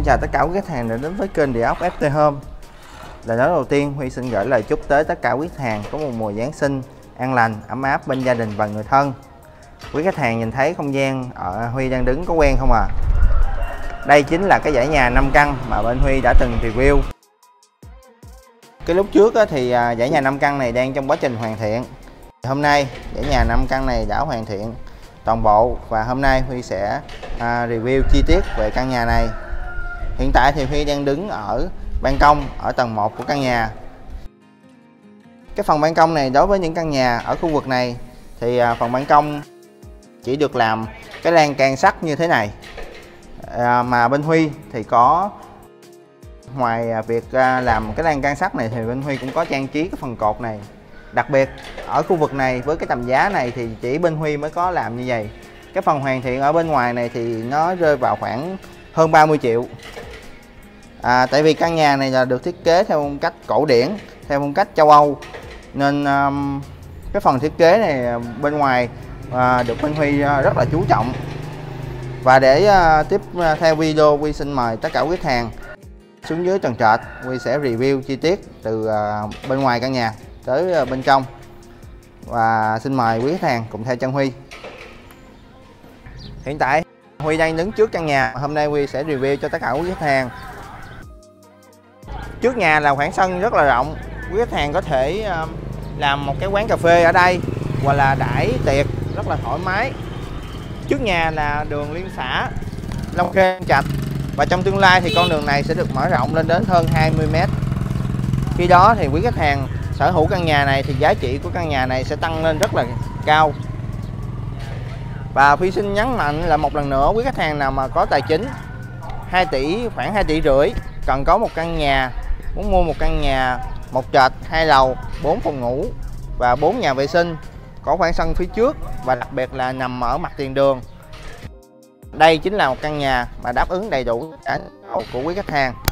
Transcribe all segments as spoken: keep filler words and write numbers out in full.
chào tất cả quý khách hàng đã đến với kênh Địa Ốc ép tê Home. Lời nói đầu tiên, Huy xin gửi lời chúc tới tất cả quý khách hàng có một mùa Giáng sinh an lành, ấm áp bên gia đình và người thân. Quý khách hàng nhìn thấy không gian ở Huy đang đứng có quen không à? Đây chính là cái dãy nhà năm căn mà bên Huy đã từng review. Cái lúc trước thì dãy nhà năm căn này đang trong quá trình hoàn thiện. Hôm nay dãy nhà năm căn này đã hoàn thiện toàn bộ và hôm nay Huy sẽ à, review chi tiết về căn nhà này. Hiện tại thì Huy đang đứng ở ban công ở tầng một của căn nhà. Cái phần ban công này đối với những căn nhà ở khu vực này thì à, phần ban công chỉ được làm cái lan can sắt như thế này, à, mà bên Huy thì có ngoài việc à, làm cái lan can sắt này thì bên Huy cũng có trang trí cái phần cột này. Đặc biệt ở khu vực này với cái tầm giá này thì chỉ bên Huy mới có làm như vậy. Cái phần hoàn thiện ở bên ngoài này thì nó rơi vào khoảng hơn ba mươi triệu. À, tại vì căn nhà này là được thiết kế theo phong cách cổ điển, theo phong cách châu Âu, nên um, cái phần thiết kế này bên ngoài uh, được bên Huy uh, rất là chú trọng. Và để uh, tiếp theo video, Huy xin mời tất cả quý khách hàng xuống dưới tầng trệt. Huy sẽ review chi tiết từ uh, bên ngoài căn nhà tới uh, bên trong, và xin mời quý khách hàng cùng theo chân Huy. Hiện tại Huy đang đứng trước căn nhà. Hôm nay Huy sẽ review cho tất cả quý khách hàng. Trước nhà là khoảng sân rất là rộng, quý khách hàng có thể uh, làm một cái quán cà phê ở đây hoặc là đãi tiệc rất là thoải mái. Trước nhà là đường liên xã Long Khê Trạch, và trong tương lai thì con đường này sẽ được mở rộng lên đến hơn hai mươi mét. Khi đó thì quý khách hàng sở hữu căn nhà này thì giá trị của căn nhà này sẽ tăng lên rất là cao. Và Huy xin nhấn mạnh là một lần nữa, quý khách hàng nào mà có tài chính hai tỷ, khoảng hai tỷ rưỡi, cần có một căn nhà, muốn mua một căn nhà một trệt, hai lầu, bốn phòng ngủ và bốn nhà vệ sinh, có khoảng sân phía trước và đặc biệt là nằm ở mặt tiền đường. Đây chính là một căn nhà mà đáp ứng đầy đủ cả của quý khách hàng.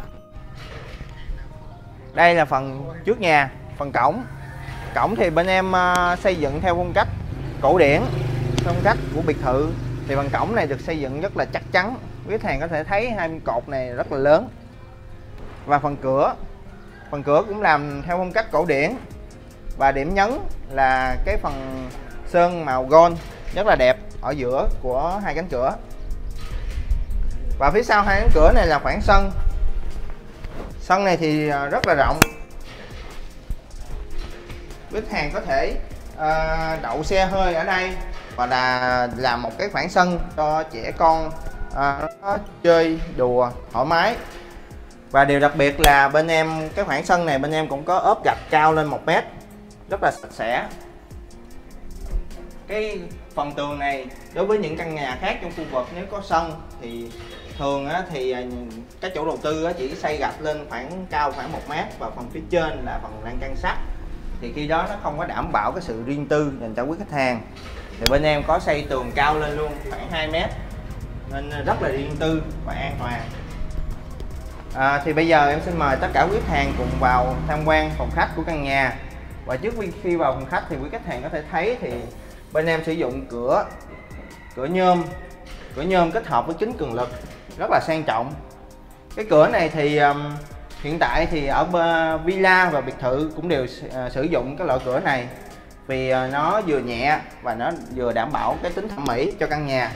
Đây là phần trước nhà, phần cổng. Cổng thì bên em uh, xây dựng theo phong cách cổ điển, phong cách của biệt thự. Thì phần cổng này được xây dựng rất là chắc chắn. Quý khách hàng có thể thấy hai bên cột này rất là lớn. Và phần cửa, phần cửa cũng làm theo phong cách cổ điển. Và điểm nhấn là cái phần sơn màu gold rất là đẹp ở giữa của hai cánh cửa. Và phía sau hai cánh cửa này là khoảng sân. Sân này thì rất là rộng. Quý khách hàng có thể uh, đậu xe hơi ở đây, và là làm một cái khoảng sân cho trẻ con uh, nó chơi đùa thoải mái. Và điều đặc biệt là bên em cái khoảng sân này bên em cũng có ốp gạch cao lên một mét, rất là sạch sẽ. Cái phần tường này đối với những căn nhà khác trong khu vực nếu có sân thì thường á, thì các chủ đầu tư á, chỉ xây gạch lên khoảng cao khoảng một mét, và phần phía trên là phần lan can sắt, thì khi đó nó không có đảm bảo cái sự riêng tư dành cho quý khách hàng. Thì bên em có xây tường cao lên luôn khoảng hai mét, nên rất là riêng tư và an toàn. À, thì bây giờ em xin mời tất cả quý khách hàng cùng vào tham quan phòng khách của căn nhà. Và trước khi vào phòng khách thì quý khách hàng có thể thấy thì bên em sử dụng cửa cửa nhôm, cửa nhôm kết hợp với kính cường lực rất là sang trọng. Cái cửa này thì um, hiện tại thì ở villa và biệt thự cũng đều uh, sử dụng cái loại cửa này, vì uh, nó vừa nhẹ và nó vừa đảm bảo cái tính thẩm mỹ cho căn nhà.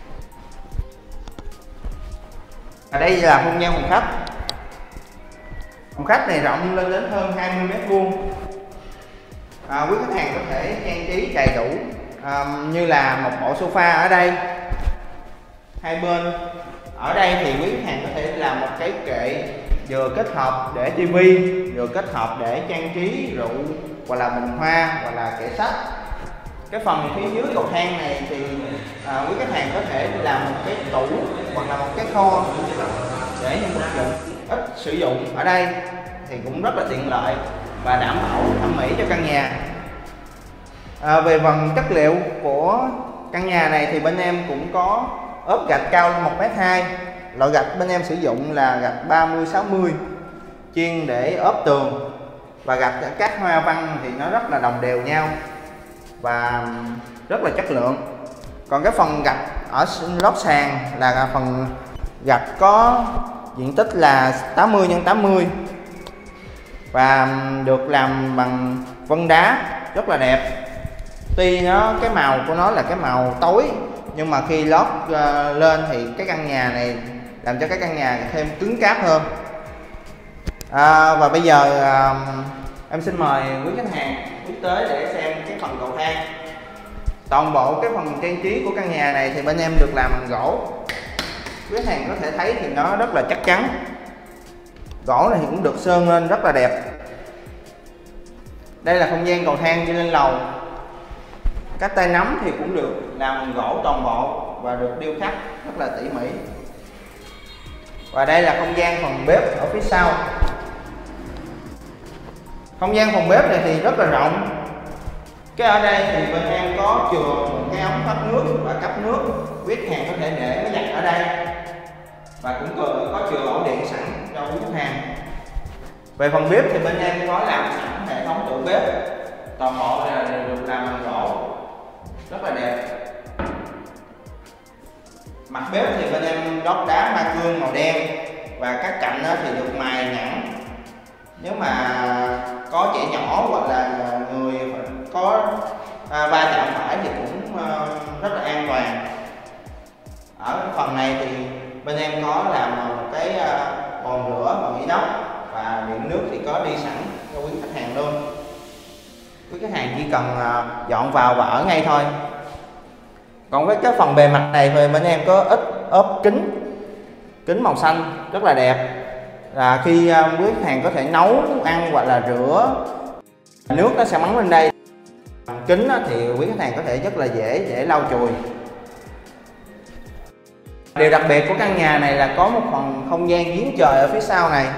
Ở đây là không gian phòng khách. Phòng khách này rộng lên đến hơn hai mươi mét vuông. À, quý khách hàng có thể trang trí đầy đủ, à, như là một bộ sofa ở đây. Hai bên ở đây thì quý khách hàng có thể làm một cái kệ vừa kết hợp để tivi, vừa kết hợp để trang trí rượu hoặc là bình hoa hoặc là kệ sách. Cái phần phía dưới cầu thang này thì à, quý khách hàng có thể làm một cái tủ hoặc là một cái kho để những vật dụng ít sử dụng ở đây, thì cũng rất là tiện lợi và đảm bảo thẩm mỹ cho căn nhà. À, về phần chất liệu của căn nhà này thì bên em cũng có ốp gạch cao lên một mét hai. Loại gạch bên em sử dụng là gạch ba mươi sáu mươi, chuyên để ốp tường, và gạch các hoa văn thì nó rất là đồng đều nhau và rất là chất lượng. Còn cái phần gạch ở lót sàn là phần gạch có diện tích là tám mươi nhân tám mươi và được làm bằng vân đá rất là đẹp. Tuy nó cái màu của nó là cái màu tối nhưng mà khi lót uh, lên thì cái căn nhà này làm cho cái căn nhà thêm cứng cáp hơn. À, và bây giờ uh, em xin mời quý khách hàng bước tới để xem cái phần cầu thang. Toàn bộ cái phần trang trí của căn nhà này thì bên em được làm bằng gỗ. Quý khách hàng có thể thấy thì nó rất là chắc chắn. Gỗ này thì cũng được sơn lên rất là đẹp. Đây là không gian cầu thang đi lên lầu. Các tay nắm thì cũng được làm bằng gỗ toàn bộ và được điêu khắc rất là tỉ mỉ. Và đây là không gian phòng bếp ở phía sau. Không gian phòng bếp này thì rất là rộng. Cái ở đây thì bên em có chừa một cái ống thoát nước và cấp nước, quý khách hàng có thể để máy giặt ở đây. Và cũng có chừa ổ điện sẵn cho quý khách hàng. Về phòng bếp thì bên em có làm sẵn hệ thống tủ bếp, toàn bộ là được làm bằng gỗ rất là đẹp. Mặt bếp thì bên em lót đá ma cương màu đen và các cạnh thì được mài nhẵn. Nếu mà có trẻ nhỏ hoặc là người có à, va chạm phải thì cũng à, rất là an toàn. Ở phần này thì bên em có làm một cái à, bồn rửa bằng inox và điện nước thì có đi sẵn cho quý khách hàng luôn. Quý khách hàng chỉ cần à, dọn vào và ở ngay thôi. Còn với cái phần bề mặt này thì bên em có ít ốp kính kính màu xanh rất là đẹp. Là khi uh, quý khách hàng có thể nấu ăn hoặc là rửa, nước nó sẽ bắn lên đây. Kính đó, thì quý khách hàng có thể rất là dễ để lau chùi. Điều đặc biệt của căn nhà này là có một phần không gian giếng trời ở phía sau này.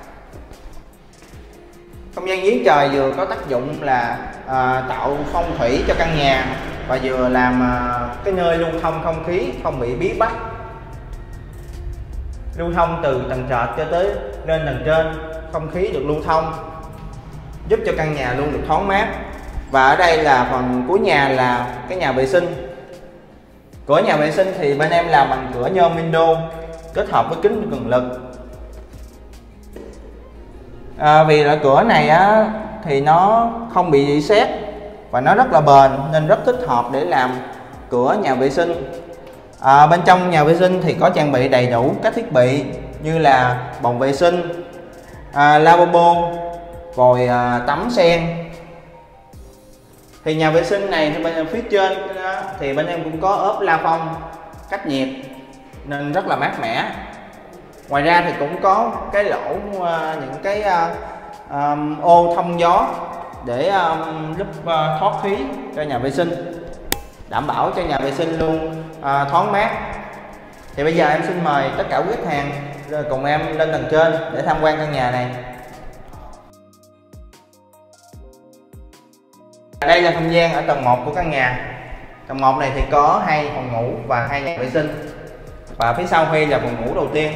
Không gian giếng trời vừa có tác dụng là uh, tạo phong thủy cho căn nhà và vừa làm uh, cái nơi lưu thông không khí không bị bí bách, lưu thông từ tầng trệt cho tới lên tầng trên, không khí được lưu thông, giúp cho căn nhà luôn được thoáng mát. Và ở đây là phần cuối nhà là cái nhà vệ sinh. Cửa nhà vệ sinh thì bên em làm bằng cửa nhôm window kết hợp với kính cường lực. À, vì loại cửa này á, thì nó không bị sét và nó rất là bền nên rất thích hợp để làm cửa nhà vệ sinh. À, bên trong nhà vệ sinh thì có trang bị đầy đủ các thiết bị như là bồn vệ sinh, à, lavabo, vòi à, tắm sen. Thì nhà vệ sinh này thì bên phía trên đó, thì bên em cũng có ốp la phong cách nhiệt nên rất là mát mẻ. Ngoài ra thì cũng có cái lỗ à, những cái à, à, ô thông gió để à, giúp à, thoát khí cho nhà vệ sinh, đảm bảo cho nhà vệ sinh luôn à, thoáng mát. Thì bây giờ em xin mời tất cả quý khách hàng cùng em lên tầng trên để tham quan căn nhà này. Đây là không gian ở tầng một của căn nhà. Tầng một này thì có hai phòng ngủ và hai nhà vệ sinh. Và phía sau Huy là phòng ngủ đầu tiên.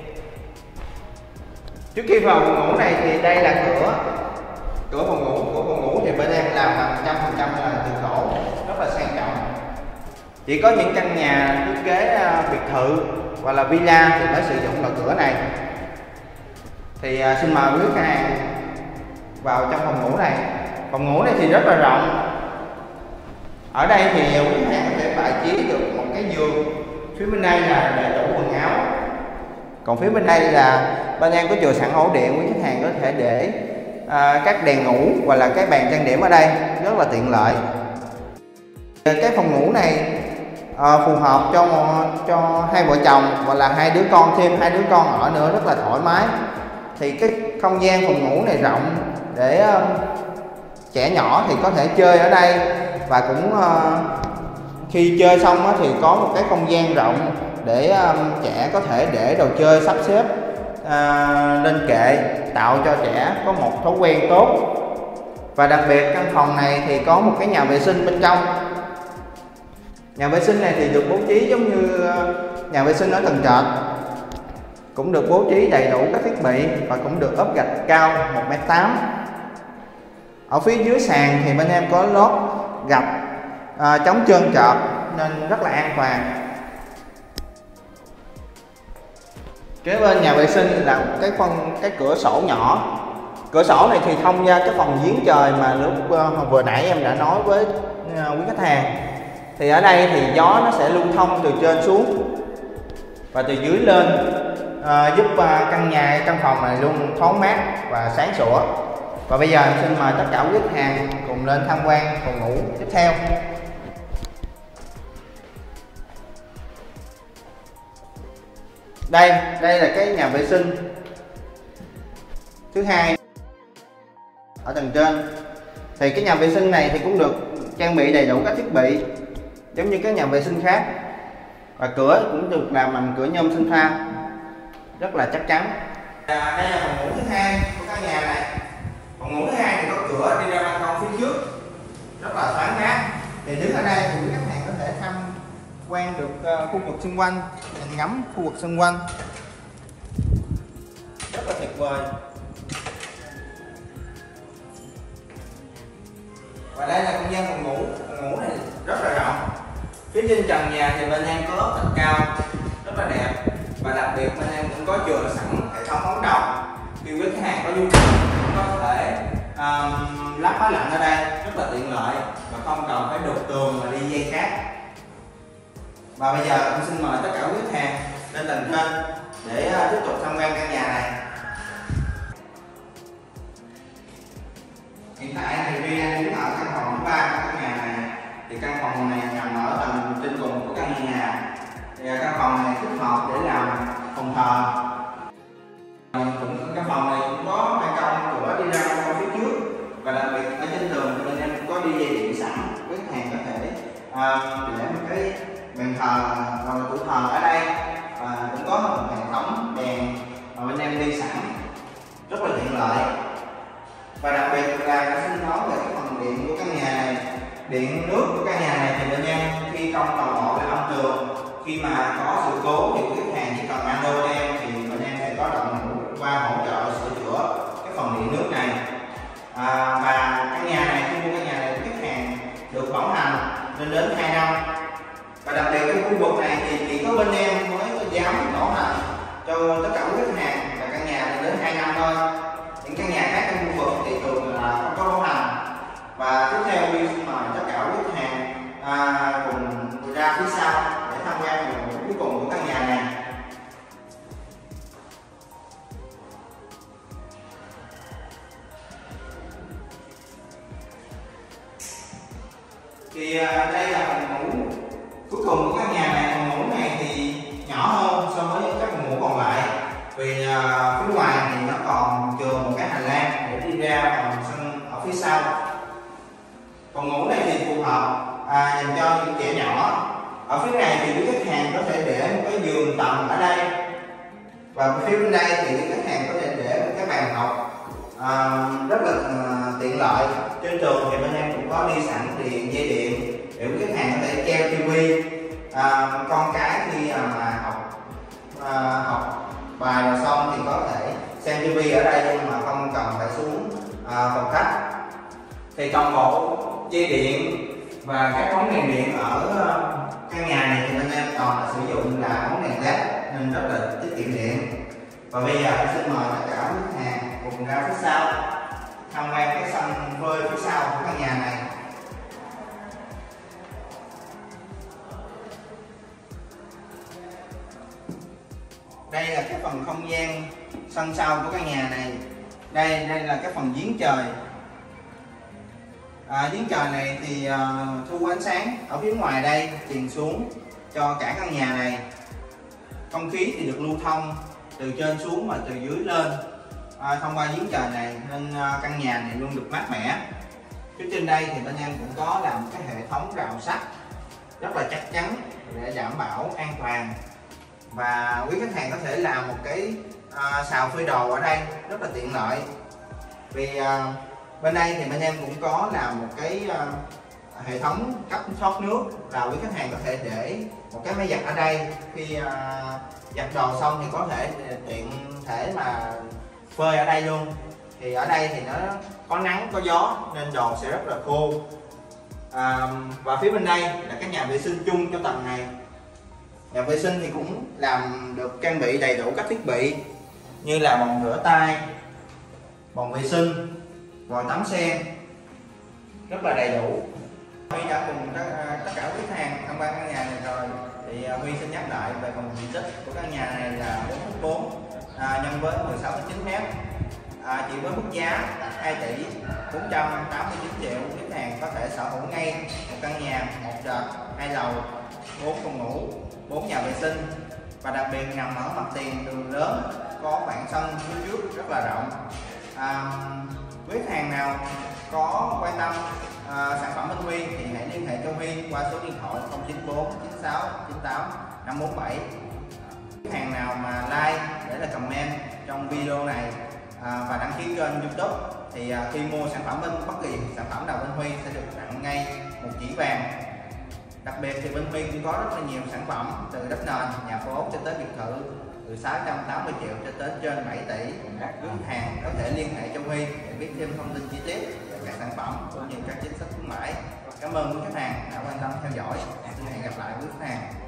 Trước khi vào phòng ngủ này thì đây là cửa. Cửa phòng ngủ của phòng ngủ thì bên em làm bằng một trăm phần trăm là từ gỗ, rất là sang trọng. Chỉ có những căn nhà thiết kế biệt thự hoặc là villa thì mới sử dụng loại cửa này. Thì uh, xin mời quý khách hàng vào trong phòng ngủ này. Phòng ngủ này thì rất là rộng. Ở đây thì quý khách hàng có thể bài trí được một cái giường. Phía bên đây là để tủ quần áo. Còn phía bên đây là bên em có chừa sẵn ổ điện, quý khách hàng có thể để uh, các đèn ngủ hoặc là cái bàn trang điểm ở đây rất là tiện lợi. Cái phòng ngủ này uh, phù hợp cho cho hai vợ chồng hoặc là hai đứa con, thêm hai đứa con ở nữa rất là thoải mái. Thì cái không gian phòng ngủ này rộng để uh, trẻ nhỏ thì có thể chơi ở đây, và cũng uh, khi chơi xong thì có một cái không gian rộng để um, trẻ có thể để đồ chơi sắp xếp uh, lên kệ, tạo cho trẻ có một thói quen tốt. Và đặc biệt căn phòng này thì có một cái nhà vệ sinh bên trong. Nhà vệ sinh này thì được bố trí giống như nhà vệ sinh ở tầng trệt, cũng được bố trí đầy đủ các thiết bị và cũng được ốp gạch cao một mét tám. Ở phía dưới sàn thì bên em có lót gạch à, chống trơn trượt nên rất là an toàn. Kế bên nhà vệ sinh là cái phần cái cửa sổ nhỏ. Cửa sổ này thì thông ra cái phòng giếng trời mà lúc uh, vừa nãy em đã nói với uh, quý khách hàng. Thì ở đây thì gió nó sẽ lưu thông từ trên xuống và từ dưới lên, uh, giúp uh, căn nhà căn phòng này luôn thoáng mát và sáng sủa. Và bây giờ em xin mời tất cả quý khách hàng cùng lên tham quan phòng ngủ tiếp theo. Đây, đây là cái nhà vệ sinh thứ hai ở tầng trên. Thì cái nhà vệ sinh này thì cũng được trang bị đầy đủ các thiết bị giống như các nhà vệ sinh khác, và cửa cũng được làm bằng cửa nhôm sinh pha rất là chắc chắn. À, đây là phòng ngủ thứ hai của căn nhà này. Phòng ngủ thứ hai thì có cửa đi ra ban công phía trước rất là thoáng mát. Thì đứng ở đây thì quý khách hàng có thể tham quan được uh, khu vực xung quanh, nhìn ngắm khu vực xung quanh rất là tuyệt vời. Và đây là không gian phòng ngủ. Phòng ngủ này rất là rộng. Phía trên trần nhà thì bên em có lót gạch cao rất là đẹp, và đặc biệt bên em cũng có chừa sẵn hệ thống ống đầu. Khi quý khách hàng có nhu cầu cũng có thể um, lắp máy lạnh ở đây rất là tiện lợi và không cần phải đục tường và đi dây cáp. Và bây giờ em xin mời tất cả quý khách hàng lên tầng trên để uh, tiếp tục tham quan căn nhà này. Hiện tại thì Vi đang đứng ở căn phòng thứ ba của căn nhà này. Thì căn phòng này nằm ở tầng trên cùng của căn nhà. Thì căn phòng này thích hợp để làm phòng thờ. Căn phòng này cũng có ban công, cửa đi ra ban công phía trước, và đặc biệt ở trên tường bên em cũng có đi dây điện sẵn. Quý khách hàng có thể uh, để một cái bàn thờ hoặc là tủ thờ ở đây, và cũng có một hệ thống đèn mà bên em đi sẵn rất là tiện lợi. Và đặc biệt là xin nói về cái phần điện của căn nhà này. Điện nước của căn nhà này thì bên em thi công toàn bộ cái âm tường. Khi mà có sự cố thì khách hàng chỉ cần alo cho em thì bên em sẽ có đội ngũ qua hỗ trợ sửa chữa cái phần điện nước này. À, và căn nhà này, khi mua căn nhà này khách hàng được bảo hành lên đến hai năm. Và đặc biệt cái khu vực này thì chỉ có bên em mới dám bảo hành cho tất cả các khách hàng và căn nhà lên đến hai năm thôi. Những căn nhà khác trong khu vực thì thường là không có bảo hành. Và tiếp theo Vi xin mời tất cả quý khách hàng à, cùng ra phía sau để tham quan phòng ngủ cuối cùng của căn nhà này. Thì à, đây là phòng ngủ cuối cùng của căn nhà này. Phòng ngủ này thì nhỏ hơn so với các phòng ngủ còn lại, vì à, phía ngoài thì nó còn chừa một cái hành lang để đi ra phòng sân ở phía sau. Phòng ngủ này thì phù hợp à, dành cho những trẻ nhỏ. Ở phía này thì quý khách hàng có thể để một cái giường tầng ở đây, và phía bên đây thì quý khách hàng có thể để một cái bàn học à, rất là à, tiện lợi. Trên tường thì bên em cũng có đi sẵn điện dây điện để quý khách hàng có thể treo tivi. À, con cái khi à, mà học à, học bài rồi xong thì có thể xem tivi ở đây nhưng mà không cần phải xuống à, phòng khách. Thì toàn bộ dây điện và các bóng đèn điện ở căn nhà này thì bên em toàn là sử dụng là bóng đèn led nên rất là tiết kiệm điện. Và bây giờ em xin mời tất cả khách hàng cùng ra phía sau tham quan cái sân phơi phía sau của căn nhà này. Đây là cái phần không gian sân sau của căn nhà này. Đây đây là cái phần giếng trời. À, giếng trời này thì uh, thu ánh sáng ở phía ngoài đây truyền xuống cho cả căn nhà này. Không khí thì được lưu thông từ trên xuống và từ dưới lên à, thông qua giếng trời này, nên uh, căn nhà này luôn được mát mẻ. Phía trên đây thì bên em cũng có làm cái hệ thống rào sắt rất là chắc chắn để đảm bảo an toàn. Và quý khách hàng có thể làm một cái uh, xào phơi đồ ở đây rất là tiện lợi. Vì uh, bên đây thì bên em cũng có làm một cái uh, hệ thống cấp thoát nước, là quý khách hàng có thể để một cái máy giặt ở đây. Khi uh, giặt đồ xong thì có thể tiện thể mà phơi ở đây luôn. Thì ở đây thì nó có nắng có gió nên đồ sẽ rất là khô. À, và phía bên đây là cái nhà vệ sinh chung cho tầng này. Nhà vệ sinh thì cũng làm được trang bị đầy đủ các thiết bị như là bồn rửa tay, bồn vệ sinh, vòi tắm sen, rất là đầy đủ. Huy đã cùng tất, tất cả quý khách hàng tham quan căn nhà này rồi, thì Huy xin nhắc lại về phần diện tích của căn nhà này là bốn phẩy bốn à, nhân với mười sáu phẩy chín mét, à, chỉ với mức giá hai tỷ bốn trăm tám mươi chín triệu, khách hàng có thể sở hữu ngay một căn nhà một trệt hai lầu, bốn phòng ngủ, bốn nhà vệ sinh, và đặc biệt nằm ở mặt tiền đường lớn, có khoảng sân phía trước rất là rộng. À, quý khách hàng nào có quan tâm à, sản phẩm bên Huy thì hãy liên hệ cho Huy qua số điện thoại không chín bốn chín sáu chín tám năm bốn bảy. Khách hàng nào mà like để là comment trong video này à, và đăng ký kênh YouTube thì à, khi mua sản phẩm bên bất kỳ sản phẩm nào bên Huy sẽ được tặng ngay một chỉ vàng. Đặc biệt thì bên Huy cũng có rất là nhiều sản phẩm từ đất nền, nhà phố cho tới biệt thự, từ sáu trăm tám mươi triệu cho tới trên bảy tỷ. Các khách hàng có thể liên hệ cho Huy để biết thêm thông tin chi tiết về các sản phẩm cũng như các chính sách khuyến mãi. Cảm ơn quý khách hàng đã quan tâm theo dõi. Xin hẹn gặp lại quý khách hàng.